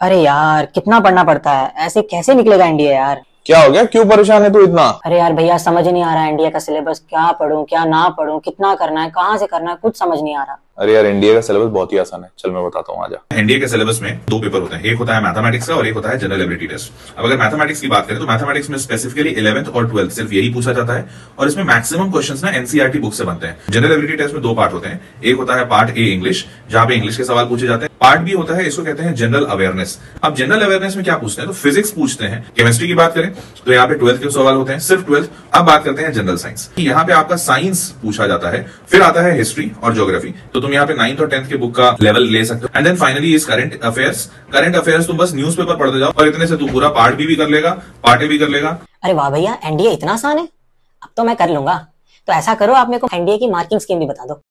अरे यार कितना पढ़ना पड़ता है, ऐसे कैसे निकलेगा एनडीए यार। क्या हो गया? क्यों परेशान है तू इतना? अरे यार भैया समझ ही नहीं आ रहा एनडीए का सिलेबस, क्या पढूं क्या ना पढूं, कितना करना है, कहाँ से करना है, कुछ समझ नहीं आ रहा। अरे यार, एनडीए का सिलेबस बहुत ही आसान है। चल मैं बताता हूँ, आजा। एनडीए के सिलेबस में दो पेपर होते हैं, एक होता है मैथमेटिक्स का और एक होता है जनरल एबिलिटी टेस्ट। अब अगर मैथमेटिक्स की बात करें तो मैथमेटिक्स में स्पेसिफिकली 11th और 12th सिर्फ यही पूछा जाता है और इसमें मैक्सिमम क्वेश्चंस ना एनसीईआरटी बुक से बनते हैं। जनरल एबिलिटी टेस्ट में दो पार्ट होते हैं, एक होता है पार्ट ए इंग्लिश, जहां पे इंग्लिश के सवाल पूछे जाते हैं। पार्ट बी होता है, इसको कहते हैं जनरल अवेयरनेस। अब जनरल अवेयरनेस में क्या पूछते हैं तो फिजिक्स पूछते हैं। केमिस्ट्री की बात करें तो यहाँ पे 12th के सवाल होते हैं, सिर्फ 12th। अब बात करते हैं जनरल साइंस, यहाँ पे आपका साइंस पूछा जाता है, फिर आता है हिस्ट्री और ज्योग्राफी। तो तुम यहाँ पे 9th और 10th के बुक का लेवल ले सकते हो। And then finally is current affairs. Current affairs तुम बस न्यूज़पेपर पढ़ते जाओ और इतने से तू पूरा पार्ट बी भी कर लेगा, पार्ट ए भी कर लेगा। अरे वाह भैया, एनडीए इतना आसान है, अब तो मैं कर लूंगा। तो ऐसा करो, आप मेरे को एनडीए की मार्किंग स्कीम भी बता दो।